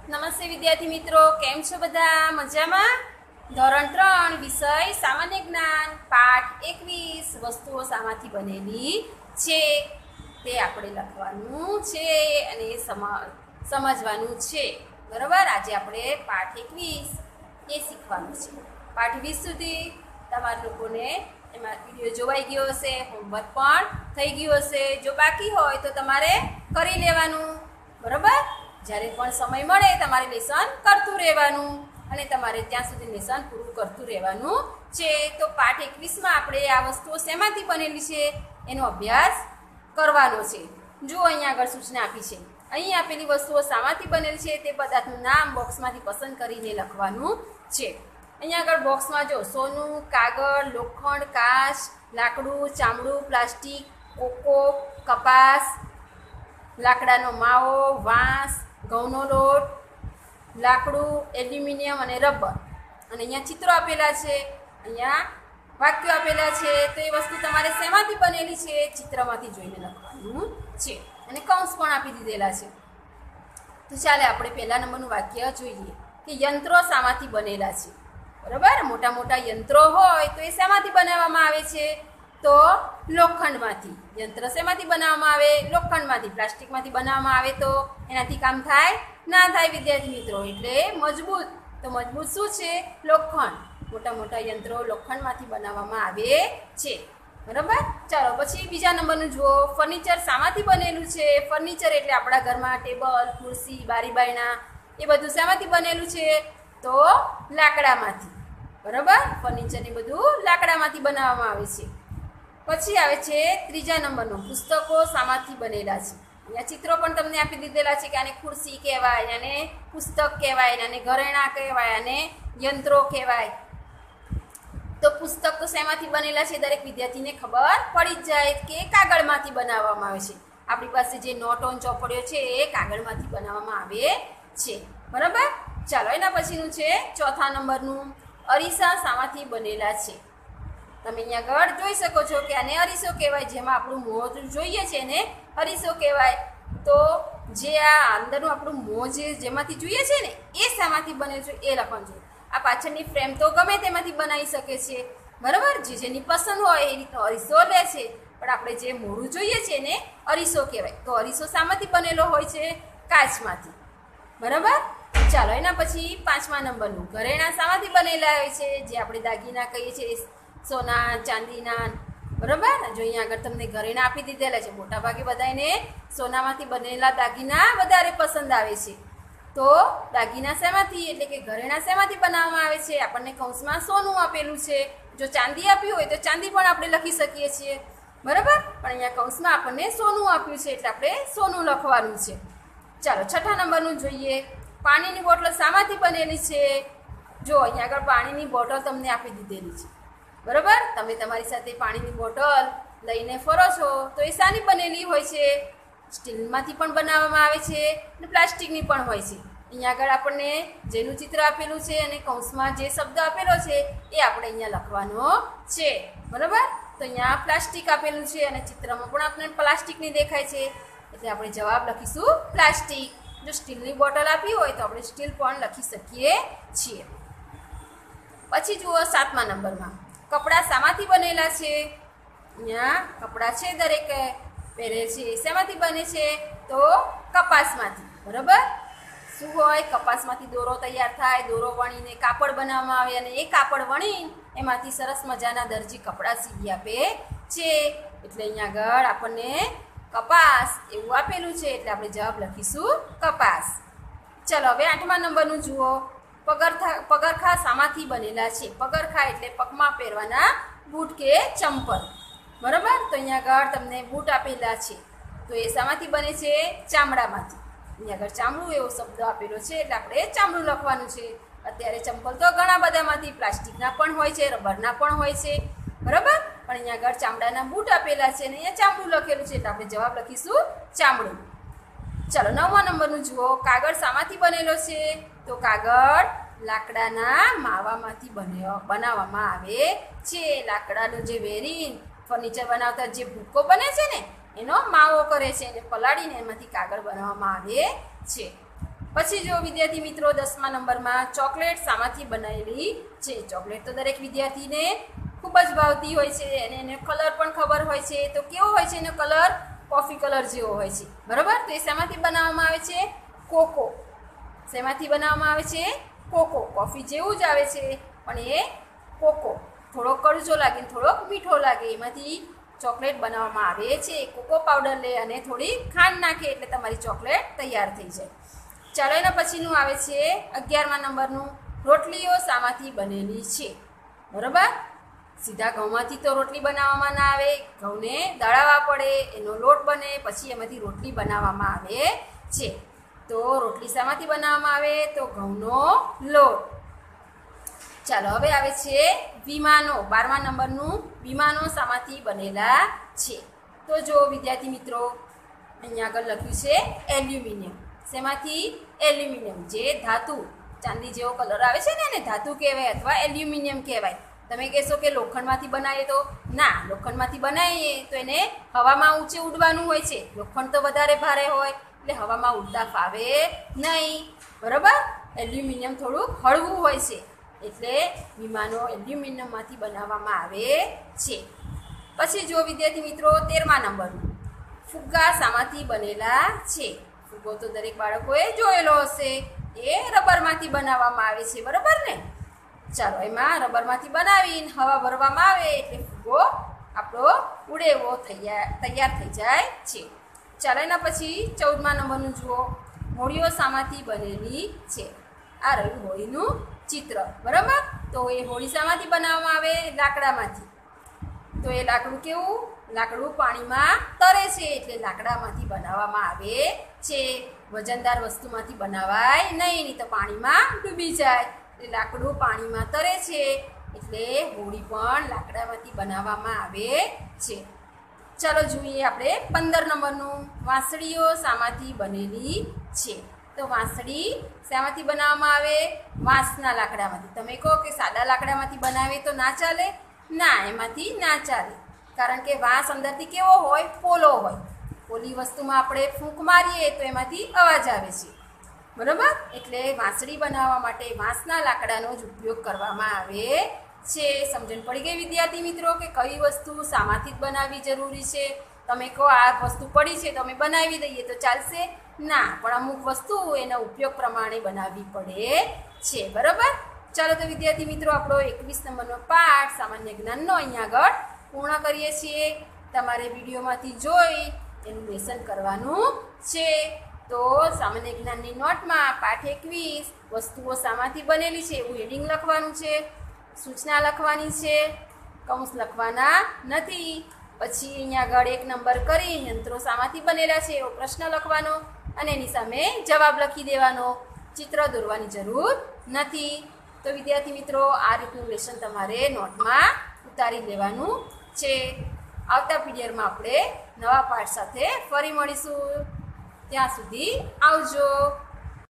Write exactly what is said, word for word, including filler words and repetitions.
નમસ્તે વિદ્યાર્થી મિત્રો, કેમ છો બધા? મજામાં? ધોરણ ત્રણ વિષય સામાન્ય જ્ઞાન પાઠ એકવીસ વસ્તુઓ શામાંથી બનેલી છે તે આપણે લખવાનું છે અને સમજવાનું છે. બરાબર? આજે આપણે પાઠ એકવીસ એ શીખવાનું છે. પાઠ વીસ સુધી તમારા લોકોને એમાં વિડીયો જોવાઈ ગયો હશે, હોમવર્ક પણ થઈ ગયું હશે. જો બાકી હોય તો તમારે કરી લેવાનું. બરાબર? જ્યારે પણ સમય મળે તમારે લેસન કરતું રહેવાનું અને તમારે ત્યાં સુધી લેસન પૂરું કરતું રહેવાનું છે. તો પાઠ એકવીસમાં આપણે આ વસ્તુઓ શેમાંથી બનેલી છે એનો અભ્યાસ કરવાનો છે. જુઓ, અહીંયા આગળ સૂચના આપી છે. અહીં આપેલી વસ્તુઓ શામાંથી બનેલી છે તે પદાર્થનું નામ બોક્સમાંથી પસંદ કરીને લખવાનું છે. અહીંયા આગળ બોક્સમાં જો સોનું, કાગળ, લોખંડ, કાચ, લાકડું, ચામડું, પ્લાસ્ટિક, કોકો, કપાસ, લાકડાનો માવો, વાંસ, ઘઉંનો લોટ, લાકડું, એલ્યુમિનિયમ અને રબર. અને અહીંયા ચિત્રો આપેલા છે, અહીંયા વાક્યો આપેલા છે. તો એ વસ્તુ તમારે શેમાંથી બનેલી છે ચિત્રમાંથી જોઈને લખવાનું છે અને કૌંસ પણ આપી દીધેલા છે. તો ચાલે આપણે પહેલા નંબરનું વાક્ય જોઈએ કે યંત્રો શામાંથી બનેલા છે. બરાબર? મોટા મોટા યંત્રો હોય તો એ શેમાંથી બનાવવામાં આવે છે? તો લોખંડમાંથી. યંત્ર શેમાંથી બનાવવામાં આવે? લોખંડમાંથી. પ્લાસ્ટિકમાંથી બનાવવામાં આવે તો એનાથી કામ થાય? ના થાય વિદ્યાર્થી મિત્રો. એટલે મજબૂત. તો મજબૂત શું છે? લોખંડ. મોટા મોટા યંત્રો લોખંડમાંથી બનાવવામાં આવે છે. બરાબર? ચાલો પછી બીજા નંબરનું જુઓ. ફર્નિચર શામાંથી બનેલું છે? ફર્નિચર એટલે આપણા ઘરમાં ટેબલ, ખુરશી, બારી બારણા એ બધું શામાંથી બનેલું છે? તો લાકડામાંથી. બરાબર? ફર્નિચર એ બધું લાકડામાંથી બનાવવામાં આવે છે. પછી આવે છે ત્રીજા નંબરનું પુસ્તકો શામાંથી બનેલા છે. અહીંયા ચિત્રો પણ તમને આપી દીધેલા છે કે આને ખુરશી કહેવાય, આને પુસ્તક કહેવાય, આને ઘરેણાં કહેવાય, આને યંત્રો કહેવાય. તો પુસ્તક તો શેમાંથી બનેલા છે દરેક વિદ્યાર્થીને ખબર પડી જ જાય કે કાગળમાંથી બનાવવામાં આવે છે. આપણી પાસે જે નોટો ચોપડીઓ છે એ કાગળમાંથી બનાવવામાં આવે છે. બરાબર? ચાલો એના પછીનું છે ચોથા નંબરનું અરીસા શામાંથી બનેલા છે. તમે અહીંયા આગળ જોઈ શકો છો કે આને અરીસો કહેવાય. જેમાં આપણું મોં જોઈએ છે એને અરીસો કહેવાય. તો જે આ અંદરનું આપણું મોં જે જેમાંથી જોઈએ છે ને એ શામાંથી બને છે એ લખવાનું છે. આ પાછળની ફ્રેમ તો ગમે તેમાંથી બનાવી શકે છે. બરાબર? જે જેની પસંદ હોય એ રીતનો અરીસો લે છે. પણ આપણે જે મોઢું જોઈએ છે એને અરીસો કહેવાય. તો અરીસો શામાંથી બનેલો હોય છે? કાચમાંથી. બરાબર? ચાલો એના પછી પાંચમા નંબરનું ઘરેણાં શામાંથી બનેલા હોય છે? જે આપણે દાગીના કહીએ છીએ, સોના ચાંદીના. બરાબર? જો અહીંયા આગળ તમને ઘરેણાં આપી દીધેલા છે. મોટાભાગે બધાને સોનામાંથી બનેલા દાગીના વધારે પસંદ આવે છે. તો દાગીના શેમાંથી એટલે કે ઘરેણાં શેમાંથી બનાવવામાં આવે છે? આપણને કૌંસમાં સોનું આપેલું છે. જો ચાંદી આપ્યું હોય તો ચાંદી પણ આપણે લખી શકીએ છીએ. બરાબર? પણ અહીંયા કૌંસમાં આપણને સોનું આપ્યું છે એટલે આપણે સોનું લખવાનું છે. ચાલો છઠ્ઠા નંબરનું જોઈએ. પાણીની બોટલ શામાંથી બનેલી છે? જો અહીંયા આગળ પાણીની બોટલ તમને આપી દીધેલી છે. બરાબર? તમે તમારી સાથે પાણીની બોટલ લઈને ફરો છો તો એ શાની બનેલી હોય છે? સ્ટીલમાંથી પણ બનાવવામાં આવે છે અને પ્લાસ્ટિકની પણ હોય છે. અહીંયા આગળ આપણને જેનું ચિત્ર આપેલું છે અને કૌંસમાં જે શબ્દ આપેલો છે એ આપણે અહીંયા લખવાનો છે. બરાબર? તો અહીંયા પ્લાસ્ટિક આપેલું છે અને ચિત્રમાં પણ આપણને પ્લાસ્ટિકની દેખાય છે એટલે આપણે જવાબ લખીશું પ્લાસ્ટિક. જો સ્ટીલની બોટલ આપી હોય તો આપણે સ્ટીલ પણ લખી શકીએ છીએ. પછી જુઓ સાતમા નંબરમાં કપડાં શામાંથી બનેલા છે? અહીંયા કપડાં છે દરેક પહેરે છે શેમાંથી બને છે? તો કપાસમાંથી. બરાબર? શું હોય? કપાસમાંથી દોરો તૈયાર થાય. દોરો વણીને કાપડ બનાવવામાં આવે અને એ કાપડ વણી એમાંથી સરસ મજાના દરજી કપડાં સીવી આપે છે. એટલે અહીંયા આગળ આપણને કપાસ એવું આપેલું છે એટલે આપણે જવાબ લખીશું કપાસ. ચલો હવે આઠમા નંબરનું જુઓ. પગરખા પગરખા શામાંથી બનેલા છે? પગરખા એટલે પગમાં પહેરવાના બૂટ કે ચંપલ. બરાબર? તો અહીંયા આગળ તમને બૂટ આપેલા છે તો એ શામાંથી બને છે? ચામડામાંથી. અહીંયા આગળ ચામડું એવો શબ્દ આપેલો છે એટલે આપણે ચામડું લખવાનું છે. અત્યારે ચંપલ તો ઘણા બધામાંથી પ્લાસ્ટિકના પણ હોય છે, રબરના પણ હોય છે. બરાબર? પણ અહીંયા આગળ ચામડાના બૂટ આપેલા છે અને અહીંયા ચામડું લખેલું છે એટલે આપણે જવાબ લખીશું ચામડું. ચાલો નવમા નંબરનું જુઓ. કાગળ શામાંથી બનેલો છે? તો કાગળ લાકડાના માવામાંથી બન્યો બનાવવામાં આવે છે. લાકડાનો જે વેરી ફર્નિચર બનાવતા જે ભૂકો બને છે ને એનો માવો કરે છે અને પલાળીને એમાંથી કાગળ બનાવવામાં આવે છે. પછી જો વિદ્યાર્થી મિત્રો દસમા નંબરમાં ચોકલેટ શામાંથી બનેલી છે? ચોકલેટ તો દરેક વિદ્યાર્થીને ખૂબ જ ભાવતી હોય છે અને એને કલર પણ ખબર હોય છે. તો કેવો હોય છે એનો કલર? કોફી કલર જેવો હોય છે, બરાબર. તો એ શામાંથી બનાવવામાં આવે છે? કોકો. શેમાંથી બનાવવામાં આવે છે? કોકો. કોફી જેવું જ આવે છે પણ એ કોકો થોડોક કડજો લાગે, થોડોક મીઠો લાગે, એમાંથી ચોકલેટ બનાવવામાં આવે છે. કોકો પાવડર લે અને થોડી ખાંડ નાખે એટલે તમારી ચોકલેટ તૈયાર થઈ જાય. ચાલો એના પછીનું આવે છે અગિયારમા નંબરનું રોટલીઓ શામાંથી બનેલી છે? બરાબર. સીધા ઘઉંમાંથી તો રોટલી બનાવવામાં ના આવે, ઘઉંને દળાવવા પડે, એનો લોટ બને, પછી એમાંથી રોટલી બનાવવામાં આવે છે. તો રોટલી શામાંથી બનાવવામાં આવે? તો ઘઉંનો લોટ. ચાલો હવે આવે છે વિમાનો. બારમા નંબરનું વિમાનો શામાંથી બનેલા છે? તો જો વિદ્યાર્થી મિત્રો અહીંયા આગળ લખ્યું છે એલ્યુમિનિયમ. શેમાંથી? એલ્યુમિનિયમ. જે ધાતુ ચાંદી જેવો કલર આવે છે ને એને ધાતુ કહેવાય અથવા એલ્યુમિનિયમ કહેવાય. તમે કહેશો કે લોખંડમાંથી બનાવીએ તો ના, લોખંડમાંથી બનાવીએ તો એને હવામાં ઊંચે ઉડવાનું હોય છે. લોખંડ તો વધારે ભારે હોય એટલે હવામાં ઉડતા ફાવે નહીં, બરાબર. એલ્યુમિનિયમ થોડુંક હળવું હોય છે એટલે વિમાનો એલ્યુમિનિયમમાંથી બનાવવામાં આવે છે. પછી જો વિદ્યાર્થી મિત્રો તેરમા નંબરનું ફુગ્ગા શામાંથી બનેલા છે? ફુગ્ગો તો દરેક બાળકોએ જોયેલો હશે. એ રબરમાંથી બનાવવામાં આવે છે, બરાબર ને. ચાલો એમાં રબરમાંથી બનાવીને હવા ભરવામાં આવે એટલે ફુગ્ગો આપણો ઉડે એવો તૈયાર તૈયાર થઈ જાય છે. ચાલો એના પછી ચૌદમા નંબરનું જુઓ હોળીઓ શામાંથી બનેલી છે? આ રહ્યું હોળીનું ચિત્ર, બરાબર. તો એ હોળી શામાંથી બનાવવામાં આવે? લાકડામાંથી. તો એ લાકડું કેવું? લાકડું પાણીમાં તરે છે એટલે લાકડામાંથી બનાવવામાં આવે છે. વજનદાર વસ્તુમાંથી બનાવાય નહીં, નહીં તો પાણીમાં ડૂબી જાય. એટલે લાકડું પાણીમાં તરે છે એટલે હોળી પણ લાકડામાંથી બનાવવામાં આવે છે. ચાલો જોઈએ આપણે પંદર નંબરનું વાંસળીઓ શામાંથી બનેલી છે? તો વાંસળી શામાંથી બનાવવામાં આવે? વાંસના લાકડામાંથી. તમે કહો કે સાદા લાકડામાંથી બનાવે તો ના ચાલે? ના, એમાંથી ના ચાલે. કારણ કે વાંસ અંદરથી કેવો હોય? પોલો હોય. પોલી વસ્તુમાં આપણે ફૂંક મારીએ તો એમાંથી અવાજ આવે છે, બરાબર. એટલે વાંસળી બનાવવા માટે વાંસના લાકડાનો જ ઉપયોગ કરવામાં આવે છે. સમજણ પડી ગઈ વિદ્યાર્થી મિત્રો કે કઈ વસ્તુ શામાંથી જ બનાવવી જરૂરી છે? તમે કહો આ વસ્તુ પડી છે તો અમે બનાવી દઈએ તો ચાલશે? ના, પણ અમુક વસ્તુ એના ઉપયોગ પ્રમાણે બનાવવી પડે છે, બરાબર. ચાલો તો વિદ્યાર્થી મિત્રો આપણો એકવીસ નંબરનો પાઠ સામાન્ય જ્ઞાનનો અહીંયા આગળ પૂર્ણ કરીએ છીએ. તમારે વિડીયોમાંથી જોઈ એનું લેસન કરવાનું છે. તો સામાન્ય જ્ઞાનની નોટમાં પાઠ એકવીસ વસ્તુઓ શામાંથી બનેલી છે એવું હેડિંગ લખવાનું છે, સૂચના લખવાની છે, કૌંસ લખવાના નથી. પછી અહીંયા આગળ એક નંબર કરી યંત્રો શામાંથી બનેલા છે એવો પ્રશ્ન લખવાનો અને એની સામે જવાબ લખી દેવાનો. ચિત્ર દોરવાની જરૂર નથી. તો વિદ્યાર્થી મિત્રો આ રીતનું લેસન તમારે નોટમાં ઉતારી દેવાનું છે. આવતા પીરિયડમાં આપણે નવા પાઠ સાથે ફરી મળીશું. ત્યાં સુધી આવજો.